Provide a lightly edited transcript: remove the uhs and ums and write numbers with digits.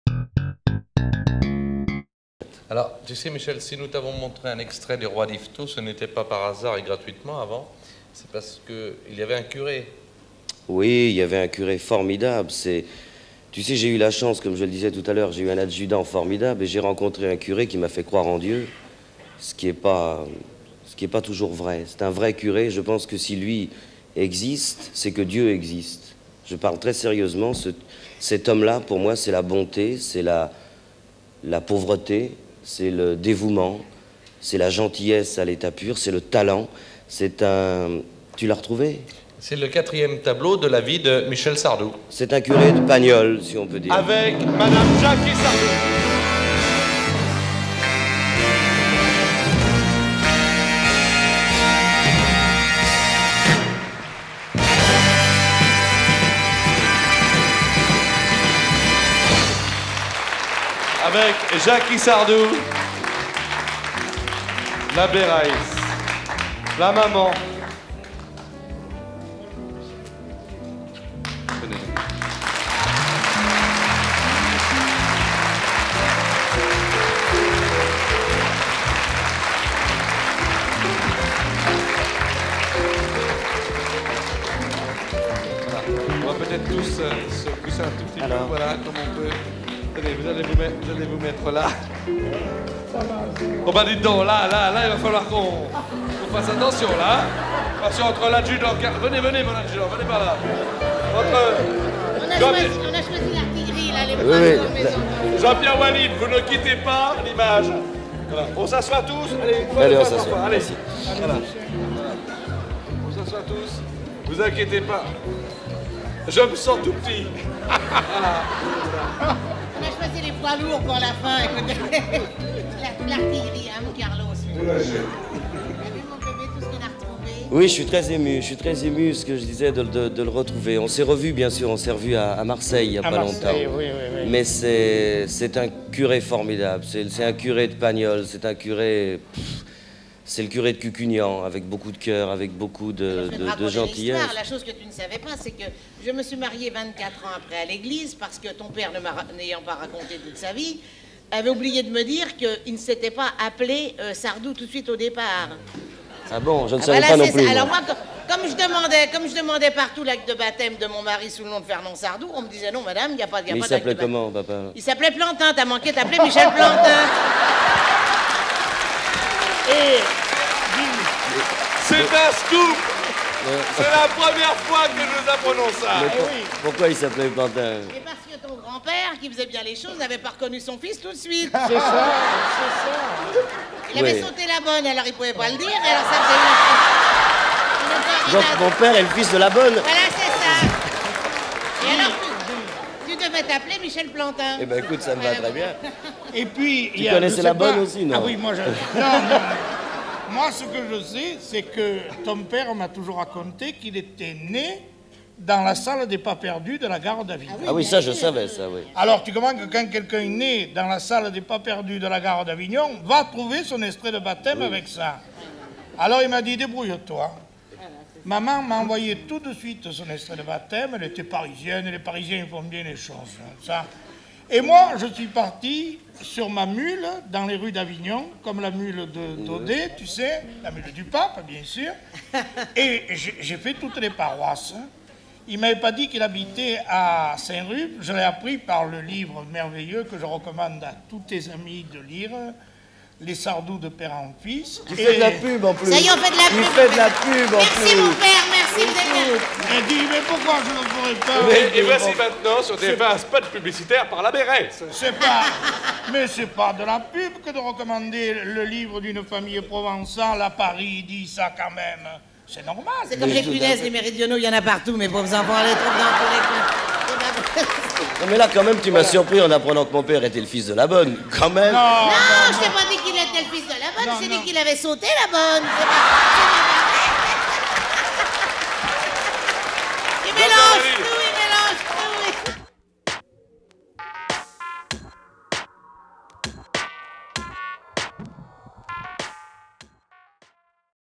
Alors, tu sais, Michel, si nous t'avons montré un extrait du Roi d'Yvetot, ce n'était pas par hasard et gratuitement avant, c'est parce qu'il y avait un curé. Oui, il y avait un curé formidable. Tu sais, j'ai eu la chance, comme je le disais tout à l'heure, j'ai eu un adjudant formidable et j'ai rencontré un curé qui m'a fait croire en Dieu, ce qui est pas toujours vrai. C'est un vrai curé. Je pense que si lui existe, c'est que Dieu existe. Je parle très sérieusement. Cet homme-là, pour moi, c'est la bonté, c'est la pauvreté, c'est le dévouement, c'est la gentillesse à l'état pur, c'est le talent. C'est un... Tu l'as retrouvé? C'est le 4e tableau de la vie de Michel Sardou. C'est un curé de Pagnol, si on peut dire. Avec Madame Jackie Sardou. Avec Jackie Sardou, la Béraïs, la maman. On va peut-être tous se pousser un tout petit peu, voilà, comme on peut. Tenez, vous allez vous mettre là. Oh bah dites donc, là, il va falloir qu'on fasse attention, là. Parce qu'entre l'adjudant... Venez, mon adjudant, venez par là. On a choisi l'artillerie, là, les bras de maison. Jean-Pierre Walid, vous ne quittez pas l'image. Voilà. On s'assoit tous. Allez, on s'assoit. Allez, voilà. On s'assoit tous. Vous inquiétez pas. Je me sens tout petit. On a choisi les poids lourds pour la fin, écoutez. L'artillerie, hein, mon Carlos. T'as vu, mon bébé, tout ce qu'on a retrouvé? Oui, je suis très ému, ce que je disais, de le retrouver. On s'est revus, bien sûr, on s'est revus à Marseille il n'y a pas longtemps. Oui. Mais c'est un curé formidable, c'est un curé de Pagnol, c'est un curé... C'est le curé de Cucugnan, avec beaucoup de cœur, avec beaucoup de gentillesse. La chose que tu ne savais pas, c'est que je me suis mariée 24 ans après à l'église, parce que ton père, n'ayant pas raconté toute sa vie, avait oublié de me dire qu'il ne s'était pas appelé Sardou tout de suite au départ. Ah bon, je ne savais pas non plus. Alors moi, comme je demandais partout l'acte de baptême de mon mari sous le nom de Fernand Sardou, on me disait non madame, il n'y a pas d'acte de baptême. Il s'appelait comment, papa? Il s'appelait Plantin, t'as manqué d'appeler Michel Plantin. C'est un scoop. C'est la première fois que nous apprenons ça. Pourquoi il s'appelait Plantin? Et parce que ton grand-père, qui faisait bien les choses, n'avait pas reconnu son fils tout de suite. C'est ça. Il avait sauté la bonne, alors il pouvait pas le dire, et alors ça faisait Donc mon père est le fils de la bonne. Voilà, c'est ça. Et alors, tu devais t'appeler Michel Plantin. Eh ben écoute, ça me va très bien. Et puis, Tu connaissais la bonne aussi, non? Ah oui, moi non. Moi, ce que je sais, c'est que ton père m'a toujours raconté qu'il était né dans la salle des pas perdus de la gare d'Avignon. Ah oui, ça, je savais, ça, oui. Alors, tu comprends que quand quelqu'un est né dans la salle des pas perdus de la gare d'Avignon, va trouver son extrait de baptême avec ça. Alors, il m'a dit, débrouille-toi. Maman m'a envoyé tout de suite son extrait de baptême. Elle était parisienne, et les Parisiens font bien les choses. Ça. Et moi, je suis parti sur ma mule dans les rues d'Avignon, comme la mule de Daudet, tu sais, la mule du pape, bien sûr. Et j'ai fait toutes les paroisses. Il ne m'avait pas dit qu'il habitait à Saint-Ruf. Je l'ai appris par le livre merveilleux que je recommande à tous tes amis de lire, Les Sardous de père en fils. Tu fais de la pub en plus. Ça y est, on fait de la pub. Tu fais de la pub en plus. Merci mon père, merci, vous êtes bien. Et dit, mais pourquoi je ne ferais pas? Et voici maintenant sur TF1 un spot publicitaire par la Bérès. Mais c'est pas de la pub que de recommander le livre d'une famille provençale à Paris, dit ça quand même. C'est normal. C'est comme les punaises, les méridionaux, il y en a partout, mes pauvres enfants, on les trouve dans tous les coins. Non, mais là, quand même, tu m'as surpris en apprenant que mon père était le fils de la bonne. Quand même. Non, je t'ai pas dit qu'il était le fils de la bonne, j'ai dit qu'il avait sauté la bonne. C'est pas...